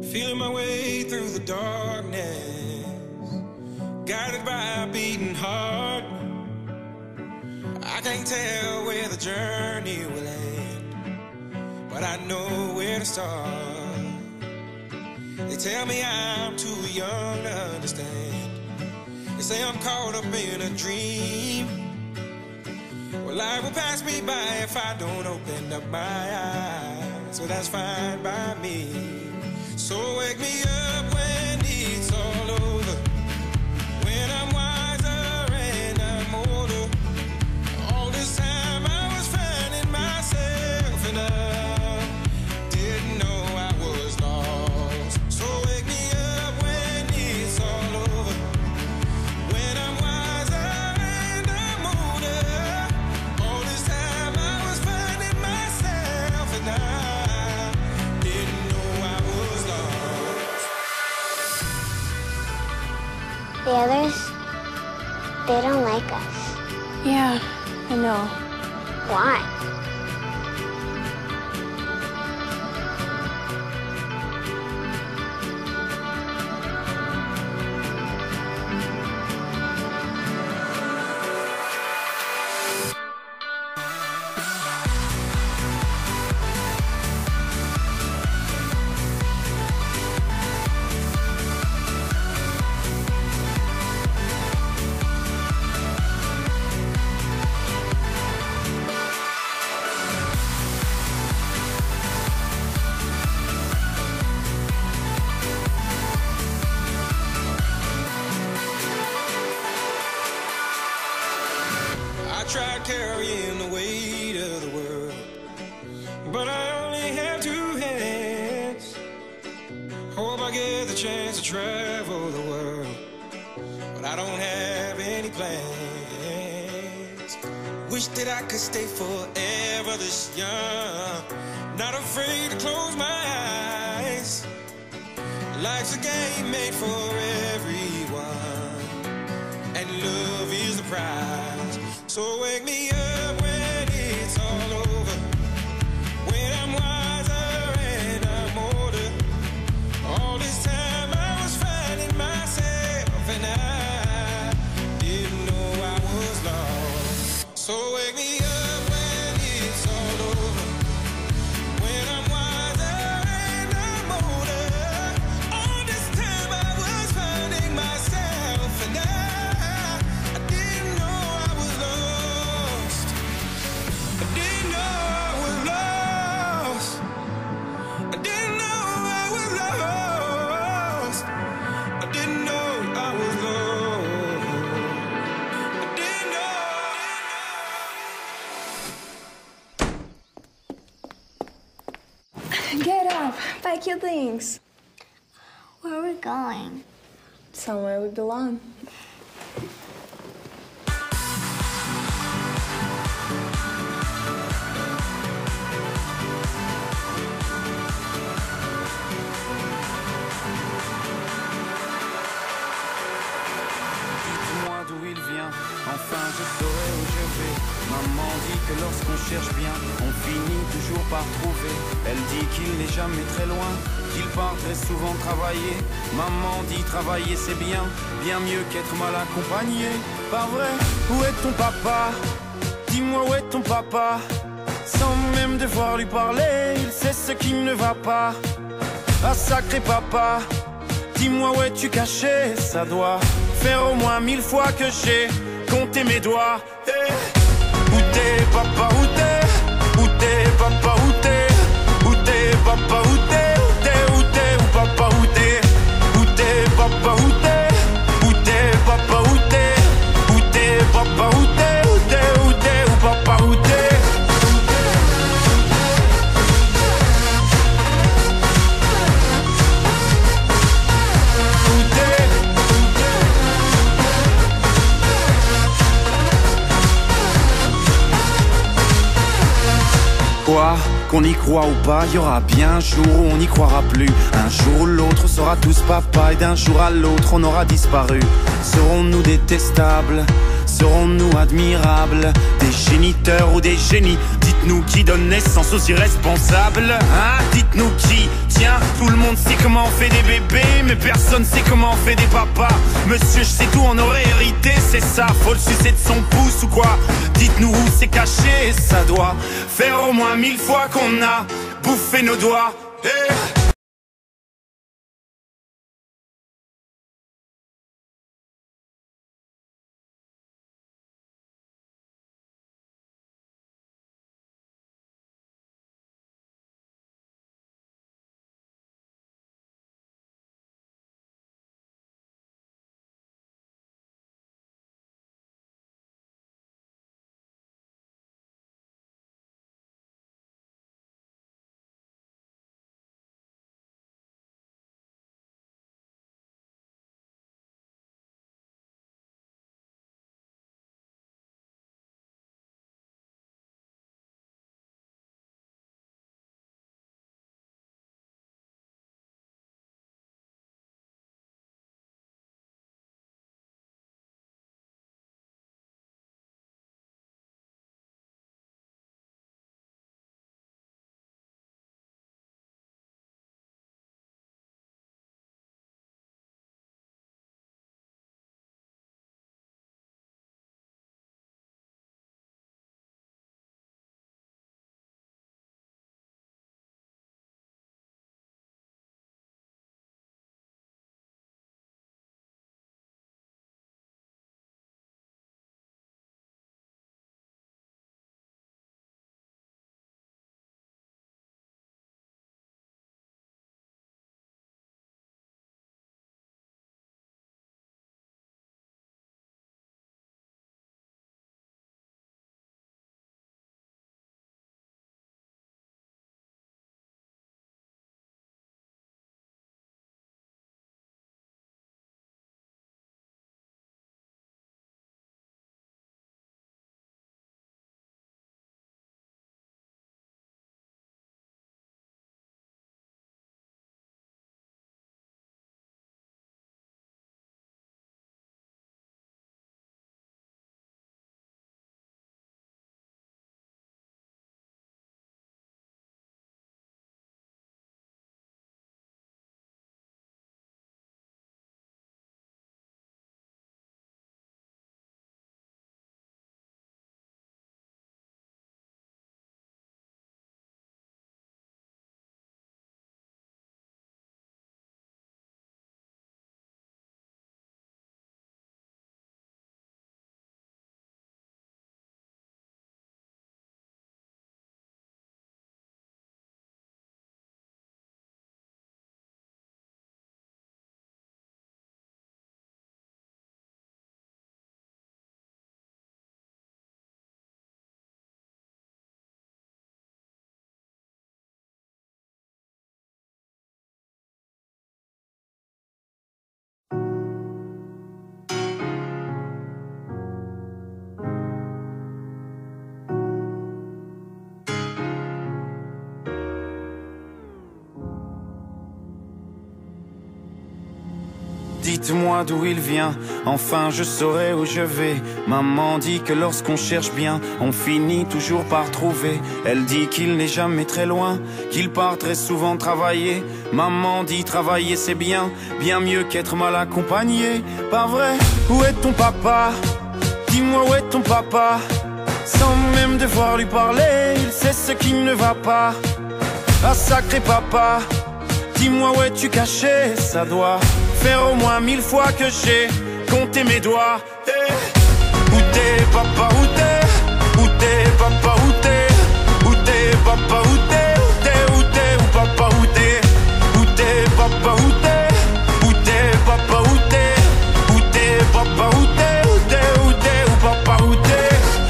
Feeling my way through the darkness, guided by a beating heart. I can't tell where the journey will end, but I know where to start. They tell me I'm too young to understand. They say I'm caught up in a dream. Well, life will pass me by if I don't open up my eyes. So that's fine by me. So wake me up when it's all over, when I'm wiser and I'm older. All this time I was finding myself and I didn't know I was lost. So wake me up when it's all over, when I'm wiser and I'm older. All this time I was finding myself and I didn't know I was lost. The others, they don't like us. Yeah, I know. Why? I tried carrying the weight of the world, but I only have two hands. Hope I get the chance to travel the world, but I don't have any plans. Wish that I could stay forever this young, not afraid to close my eyes. Life's a game made for everyone, and love is the prize. So wake me up when it's all over, when I'm wiser and I'm older. All this time I was finding myself and I didn't know I was lost. So wake me up when it's all over, when I'm wiser and I'm older. All this time I was finding myself and I didn't know I was lost. I didn't know I was lost. I didn't know I was lost. I didn't know I was lost. I didn't know. Get up, pack your things. Where are we going? Somewhere we belong. Dis-moi d'où il vient, enfin je saurai où je vais. Maman dit que lorsqu'on cherche bien, on finit toujours par trouver. Elle dit qu'il n'est jamais très loin, qu'il part très souvent travailler. Maman dit travailler c'est bien, bien mieux qu'être mal accompagné. Pas vrai? Où est ton papa? Dis-moi où est ton papa? Sans même devoir lui parler, il sait ce qui ne va pas. Ah sacré papa, dis-moi où es-tu caché? Ça doit faire au moins 1000 fois que j'ai compté mes doigts. Hey. Où t'es papa, où t'es? Où t'es papa, où t'es? Où t'es papa, où t'es? Où t'es, où t'es, où papa, où t'es? Où t'es papa, où t'es? Où t'es papa, où t'es? Où t'es papa, où t'es? Où t'es, où t'es, où papa, où t'es? Quoi? Qu'on y croit ou pas, y aura bien un jour où on n'y croira plus. Un jour ou l'autre, on sera tous papa et d'un jour à l'autre, on aura disparu. Serons-nous détestables? Serons-nous admirables? Des géniteurs ou des génies? Dites Dites-nous qui donne naissance aux irresponsables, hein? Dites-nous qui, tiens, tout le monde sait comment on fait des bébés, mais personne sait comment on fait des papas. Monsieur, je sais tout, on aurait hérité, c'est ça, faut le sucer de son pouce ou quoi? Dites-nous où c'est caché, ça doit faire au moins 1000 fois qu'on a bouffé nos doigts. Hey. Dites-moi d'où il vient, enfin je saurai où je vais. Maman dit que lorsqu'on cherche bien, on finit toujours par trouver. Elle dit qu'il n'est jamais très loin, qu'il part très souvent travailler. Maman dit travailler c'est bien, bien mieux qu'être mal accompagné. Pas vrai? Où est ton papa? Dis-moi où est ton papa? Sans même devoir lui parler, il sait ce qui ne va pas. Ah sacré papa, dis-moi où es-tu caché? Ça doit faire au moins 1000 fois que j'ai compté mes doigts. Hey. Où t'es papa, où t'es? Où t'es papa, où t'es? Où t'es papa, où t'es? Où t'es, où t'es, où papa, où t'es? Où t'es papa, où t'es? Où t'es papa, où t'es? Où t'es papa, où t'es? Où t'es, où t'es, où papa, où t'es?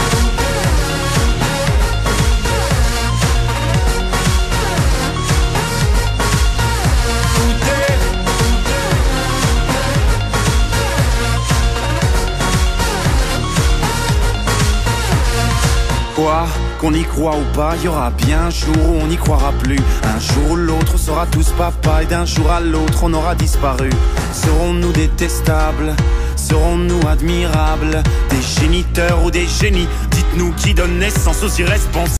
Quoi, qu'on y croit ou pas, y aura bien un jour où on n'y croira plus. Un jour ou l'autre on sera tous papa et d'un jour à l'autre on aura disparu. Serons-nous détestables? Serons-nous admirables? Des géniteurs ou des génies? Dites-nous qui donne naissance aux irresponsables.